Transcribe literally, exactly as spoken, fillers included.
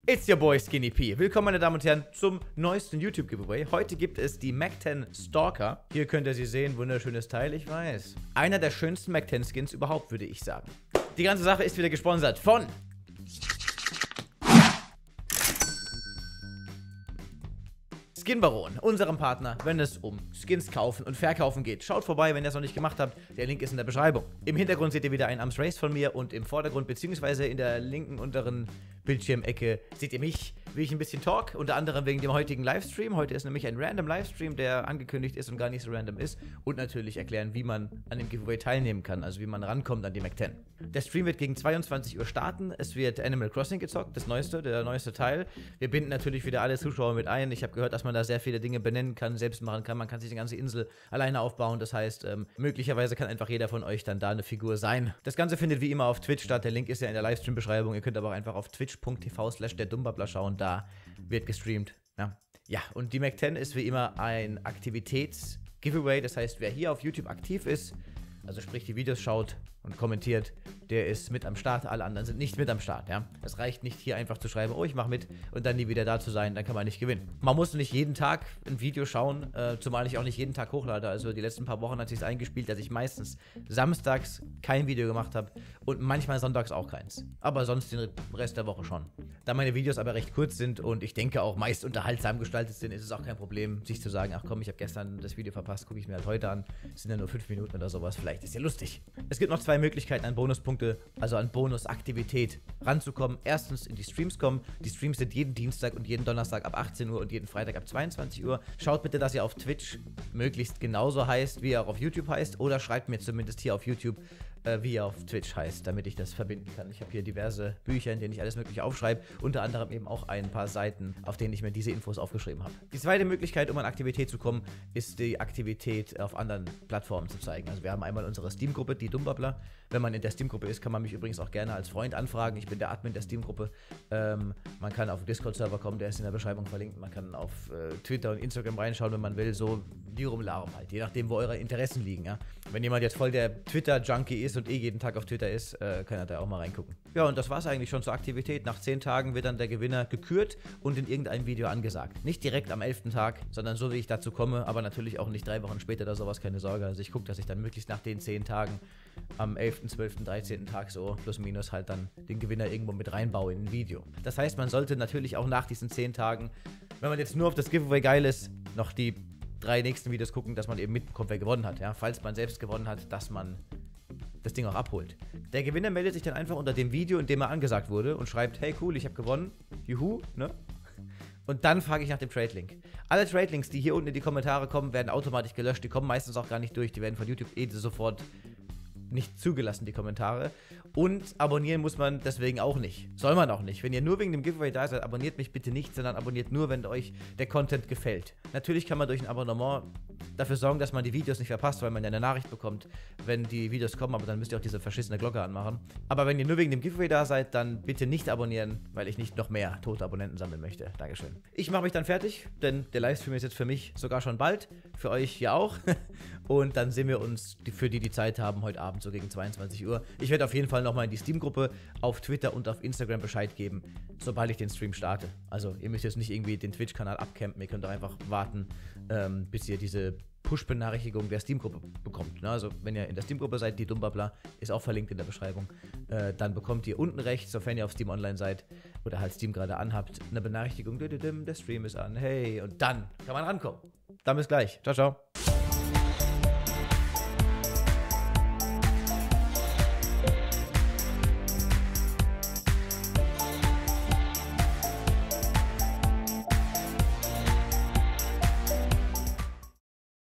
It's your boy Skinny P. Willkommen, meine Damen und Herren, zum neuesten YouTube-Giveaway. Heute gibt es die Mac zehn Stalker. Hier könnt ihr sie sehen, wunderschönes Teil, ich weiß. Einer der schönsten Mac zehn Skins überhaupt, würde ich sagen. Die ganze Sache ist wieder gesponsert von Skin Baron, unserem Partner, wenn es um Skins kaufen und verkaufen geht. Schaut vorbei, wenn ihr es noch nicht gemacht habt. Der Link ist in der Beschreibung. Im Hintergrund seht ihr wieder ein Arms Race von mir und im Vordergrund beziehungsweise in der linken unteren Bildschirmecke seht ihr mich, wie ich ein bisschen talk, unter anderem wegen dem heutigen Livestream. Heute ist nämlich ein random Livestream, der angekündigt ist und gar nicht so random ist. Und natürlich erklären, wie man an dem Giveaway teilnehmen kann, also wie man rankommt an die Mac zehn. Der Stream wird gegen zweiundzwanzig Uhr starten. Es wird Animal Crossing gezockt, das neueste, der neueste Teil. Wir binden natürlich wieder alle Zuschauer mit ein. Ich habe gehört, dass man da sehr viele Dinge benennen kann, selbst machen kann. Man kann sich die ganze Insel alleine aufbauen. Das heißt, ähm, möglicherweise kann einfach jeder von euch dann da eine Figur sein. Das Ganze findet wie immer auf Twitch statt. Der Link ist ja in der Livestream-Beschreibung. Ihr könnt aber auch einfach auf twitch punkt t v slash der Dummbabbler schauen. Da wird gestreamt. Ja. ja, und die Mac zehn ist wie immer ein Aktivitäts-Giveaway. Das heißt, wer hier auf YouTube aktiv ist, also sprich die Videos schaut und kommentiert, der ist mit am Start, alle anderen sind nicht mit am Start, ja. Es reicht nicht hier einfach zu schreiben, oh, ich mache mit und dann nie wieder da zu sein, dann kann man nicht gewinnen. Man muss nicht jeden Tag ein Video schauen, äh, zumal ich auch nicht jeden Tag hochlade, also die letzten paar Wochen hat sich eingespielt, dass ich meistens samstags kein Video gemacht habe und manchmal sonntags auch keins. Aber sonst den Rest der Woche schon. Da meine Videos aber recht kurz sind und ich denke auch meist unterhaltsam gestaltet sind, ist es auch kein Problem, sich zu sagen, ach komm, ich habe gestern das Video verpasst, gucke ich mir halt heute an. Es sind ja nur fünf Minuten oder sowas, vielleicht ist ja lustig. Es gibt noch zwei Möglichkeiten an Bonuspunkte, also an Bonusaktivität ranzukommen. Erstens in die Streams kommen. Die Streams sind jeden Dienstag und jeden Donnerstag ab achtzehn Uhr und jeden Freitag ab zweiundzwanzig Uhr. Schaut bitte, dass ihr auf Twitch möglichst genauso heißt, wie ihr auch auf YouTube heißt, oder schreibt mir zumindest hier auf YouTube, äh, wie ihr auf Twitch heißt, damit ich das verbinden kann. Ich habe hier diverse Bücher, in denen ich alles mögliche aufschreibe, unter anderem eben auch ein paar Seiten, auf denen ich mir diese Infos aufgeschrieben habe. Die zweite Möglichkeit, um an Aktivität zu kommen, ist die Aktivität auf anderen Plattformen zu zeigen. Also wir haben einmal unsere Steam-Gruppe, die Dummbabbler. Wenn man in der Steam-Gruppe ist, kann man mich übrigens auch gerne als Freund anfragen. Ich bin der Admin der Steam-Gruppe. Ähm, man kann auf den Discord-Server kommen, der ist in der Beschreibung verlinkt. Man kann auf äh, Twitter und Instagram reinschauen, wenn man will. So Lirum Larum halt, je nachdem, wo eure Interessen liegen. Ja? Wenn jemand jetzt voll der Twitter-Junkie ist und eh jeden Tag auf Twitter ist, äh, kann er da auch mal reingucken. Ja, und das war es eigentlich schon zur Aktivität. Nach zehn Tagen wird dann der Gewinner gekürt und in irgendeinem Video angesagt. Nicht direkt am elften Tag, sondern so, wie ich dazu komme, aber natürlich auch nicht drei Wochen später oder sowas, keine Sorge. Also ich gucke, dass ich dann möglichst nach den zehn Tagen am elften, zwölften, dreizehnten Tag so plus minus halt dann den Gewinner irgendwo mit reinbaue in ein Video. Das heißt, man sollte natürlich auch nach diesen zehn Tagen, wenn man jetzt nur auf das Giveaway geil ist, noch die drei nächsten Videos gucken, dass man eben mitbekommt, wer gewonnen hat. Ja? Falls man selbst gewonnen hat, dass man das Ding auch abholt. Der Gewinner meldet sich dann einfach unter dem Video, in dem er angesagt wurde und schreibt, hey cool, ich habe gewonnen, juhu, ne? Und dann frage ich nach dem Trade-Link. Alle Trade-Links, die hier unten in die Kommentare kommen, werden automatisch gelöscht. Die kommen meistens auch gar nicht durch. Die werden von YouTube eh sofort nicht zugelassen, die Kommentare. Und abonnieren muss man deswegen auch nicht. Soll man auch nicht. Wenn ihr nur wegen dem Giveaway da seid, abonniert mich bitte nicht, sondern abonniert nur, wenn euch der Content gefällt. Natürlich kann man durch ein Abonnement dafür sorgen, dass man die Videos nicht verpasst, weil man ja eine Nachricht bekommt, wenn die Videos kommen, aber dann müsst ihr auch diese verschissene Glocke anmachen. Aber wenn ihr nur wegen dem Giveaway da seid, dann bitte nicht abonnieren, weil ich nicht noch mehr tote Abonnenten sammeln möchte. Dankeschön. Ich mache mich dann fertig, denn der Livestream ist jetzt für mich sogar schon bald, für euch ja auch. Und dann sehen wir uns, für die die Zeit haben, heute Abend so gegen zweiundzwanzig Uhr. Ich werde auf jeden Fall nochmal in die Steam-Gruppe auf Twitter und auf Instagram Bescheid geben, sobald ich den Stream starte. Also ihr müsst jetzt nicht irgendwie den Twitch-Kanal abcampen, ihr könnt auch einfach warten, ähm, bis ihr diese Push-Benachrichtigung der Steam-Gruppe bekommt. Ne? Also wenn ihr in der Steam-Gruppe seid, die Dummbabbler, ist auch verlinkt in der Beschreibung, äh, dann bekommt ihr unten rechts, sofern ihr auf Steam Online seid oder halt Steam gerade anhabt, eine Benachrichtigung, der Stream ist an, hey, und dann kann man rankommen. Dann bis gleich. Ciao, ciao.